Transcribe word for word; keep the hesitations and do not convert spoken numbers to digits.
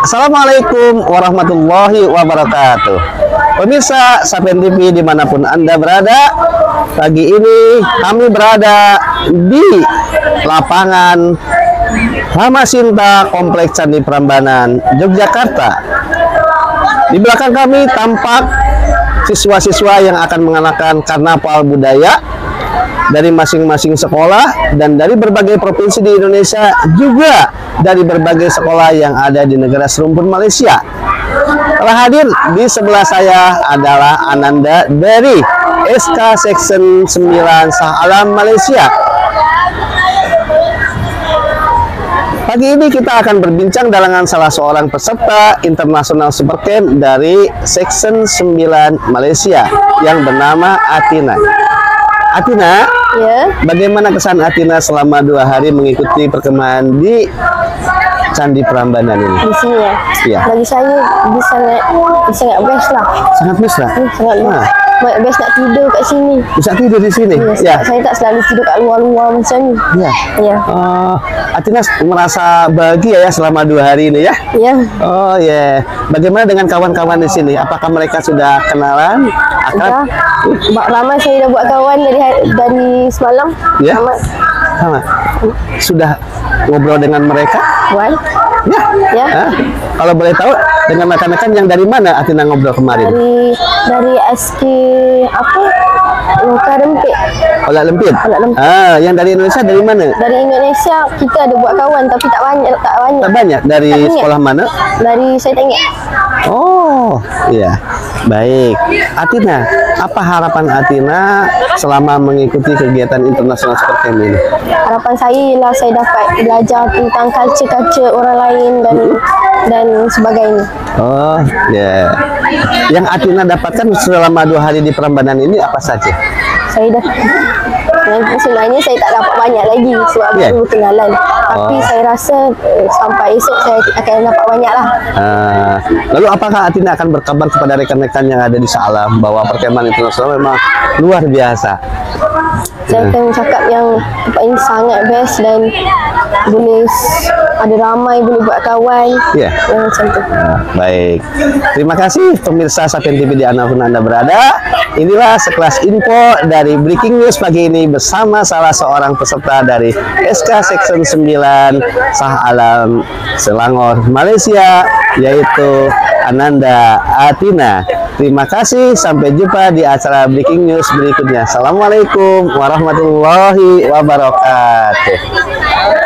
Assalamualaikum warahmatullahi wabarakatuh. Pemirsa Sapian T V dimanapun Anda berada, pagi ini kami berada di lapangan Ramasinta Kompleks Candi Prambanan, Yogyakarta. Di belakang kami tampak siswa-siswa yang akan mengenakan karnaval budaya dari masing-masing sekolah dan dari berbagai provinsi di Indonesia, juga dari berbagai sekolah yang ada di negara serumpun Malaysia. Telah hadir di sebelah saya adalah Ananda dari S K Section sembilan Shah Alam Malaysia. Pagi ini kita akan berbincang dengan salah seorang peserta International Supercamp dari Section sembilan Malaysia yang bernama Atina. Atina, ya. Bagaimana kesan Atina selama dua hari mengikuti perkemahan di Candi Prambanan ini? Di sini ya. Ya. Bagi saya bisa sangat sangat best lah. Sangat mesra. Hmm, sangat Nah, best. Best nak tidur kat sini. bisa tidur di sini. Ya, Ya. Saya tak selalu tidur kat luar-luar macam ni. Ya. Ya. Oh, Atina merasa bahagia ya selama dua hari ini ya? Ya. Oh ya. Yeah. Bagaimana dengan kawan-kawan di sini? Apakah mereka sudah kenalan? Akrab? Dah. Bak lama saya dah buat kawan dari dari semalam. Ya. Sama. Sama. Sudah ngobrol dengan mereka? Buat. Ya. Ya. Hah? Kalau boleh tahu dengan rekan-rekan yang dari mana Atina ngobrol kemarin? Dari dari S K apa? Lokar Rempit. Olak Lempit. Olak Lempit. Ah, yang dari Indonesia dari mana? Dari Indonesia kita ada buat kawan tapi tak banyak tak banyak. Tak banyak. Dari Tak banyak. sekolah mana? Dari saya tanya. Oh, iya. Baik. Atina, apa harapan Atina selama mengikuti kegiatan International Supercamp ini? Harapan saya ialah saya dapat belajar tentang culture-culture orang lain dan dan sebagainya. Oh, ya. Yang Atina dapatkan selama dua hari di Prambanan ini apa saja? Saya dah yang sebenarnya saya tak dapat banyak lagi sebab Yeah. baru kenalan. Tapi Oh. saya rasa eh, sampai esok saya akan dapat banyak lah. Ah, lalu apakah Atina akan berkabar kepada rekan-rekan yang ada di Salam bahwa perkemahan internasional memang luar biasa? Saya akan cakap yang tempat ini sangat best dan boleh s- ada ramai, boleh buat kawan. Ya. Yang macam tu. Nah, baik. Terima kasih pemirsa Sapian T V di manapun Anda berada. Inilah sekelas info dari Breaking News pagi ini bersama salah seorang peserta dari S K Section sembilan Shah Alam Selangor, Malaysia, yaitu Ananda Atina. Terima kasih, sampai jumpa di acara Breaking News berikutnya. Assalamualaikum warahmatullahi wabarakatuh.